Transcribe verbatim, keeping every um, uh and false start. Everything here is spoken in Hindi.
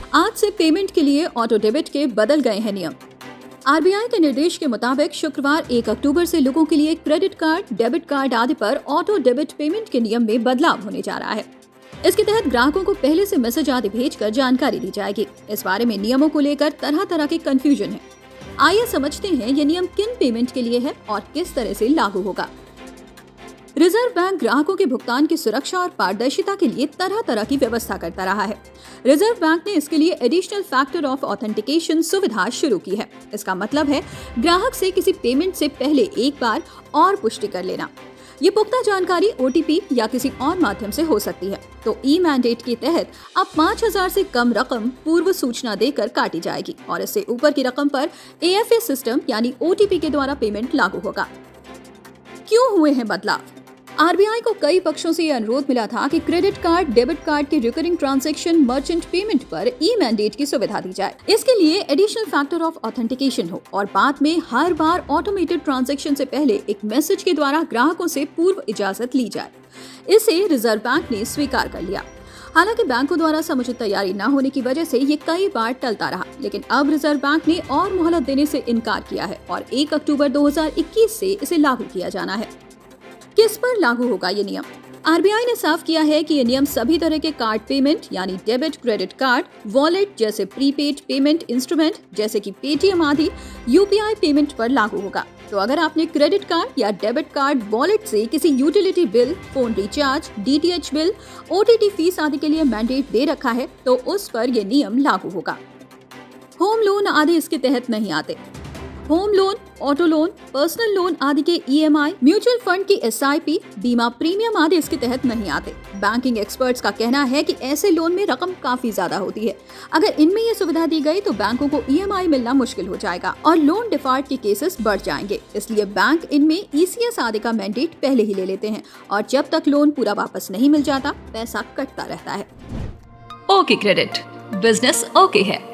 आज से पेमेंट के लिए ऑटो डेबिट के बदल गए हैं नियम। आरबीआई के निर्देश के मुताबिक शुक्रवार एक अक्टूबर से लोगों के लिए क्रेडिट कार्ड, डेबिट कार्ड आदि पर ऑटो डेबिट पेमेंट के नियम में बदलाव होने जा रहा है। इसके तहत ग्राहकों को पहले से मैसेज आदि भेजकर जानकारी दी जाएगी। इस बारे में नियमों को लेकर तरह तरह के कंफ्यूजन है। आइए समझते हैं ये नियम किन पेमेंट के लिए है और किस तरह से लागू होगा। रिजर्व बैंक ग्राहकों के भुगतान की सुरक्षा और पारदर्शिता के लिए तरह तरह की व्यवस्था करता रहा है। रिजर्व बैंक ने इसके लिए एडिशनल फैक्टर ऑफ ऑथेंटिकेशन सुविधा शुरू की है। इसका मतलब है ग्राहक से किसी पेमेंट से पहले एक बार और पुष्टि कर लेना। ये पुख्ता जानकारी ओटीपी या किसी और माध्यम से हो सकती है। तो ई मैंडेट के तहत अब पाँच हजार से कम रकम पूर्व सूचना देकर काटी जाएगी और इससे ऊपर की रकम पर एएफए सिस्टम यानी ओटीपी के द्वारा पेमेंट लागू होगा। क्यों हुए हैं बदलाव? आरबीआई को कई पक्षों से यह अनुरोध मिला था कि क्रेडिट कार्ड, डेबिट कार्ड के रिकरिंग ट्रांजैक्शन मर्चेंट पेमेंट पर ई मैंडेट की सुविधा दी जाए। इसके लिए एडिशनल फैक्टर ऑफ ऑथेंटिकेशन हो और बाद में हर बार ऑटोमेटेड ट्रांजैक्शन से पहले एक मैसेज के द्वारा ग्राहकों से पूर्व इजाजत ली जाए। इसे रिजर्व बैंक ने स्वीकार कर लिया। हालांकि बैंकों द्वारा समुचित तैयारी न होने की वजह से ये कई बार टलता रहा, लेकिन अब रिजर्व बैंक ने और मोहलत देने से इनकार किया है और एक अक्टूबर दो हजार इक्कीस से इसे लागू किया जाना है। किस पर लागू होगा ये नियम? आरबीआई ने साफ किया है कि ये नियम सभी तरह के कार्ड पेमेंट यानी डेबिट, क्रेडिट कार्ड, वॉलेट जैसे प्रीपेड पेमेंट इंस्ट्रूमेंट जैसे कि पेटीएम आदि यूपीआई पेमेंट पर लागू होगा। तो अगर आपने क्रेडिट कार्ड या डेबिट कार्ड वॉलेट से किसी utility bill, phone recharge, DTH bill, OTT fees आदि के लिए मैंडेट दे रखा है तो उस पर यह नियम लागू होगा। होम लोन आदि इसके तहत नहीं आते। Home loan, auto loan, personal loan आदि के ईएमआई, म्यूचुअल फंड की एसआईपी, बीमा प्रीमियम आदि इसके तहत नहीं आते। बैंकिंग एक्सपर्ट्स का कहना है कि ऐसे लोन में रकम काफी ज्यादा होती है। अगर इनमें ये सुविधा दी गई तो बैंकों को ईएमआई मिलना मुश्किल हो जाएगा और लोन डिफॉल्ट के केसेस बढ़ जाएंगे। इसलिए बैंक इनमें ईसीएस आदि का मैंडेट पहले ही ले लेते हैं और जब तक लोन पूरा वापस नहीं मिल जाता पैसा कटता रहता है। ओके क्रेडिट, बिजनेस ओके है।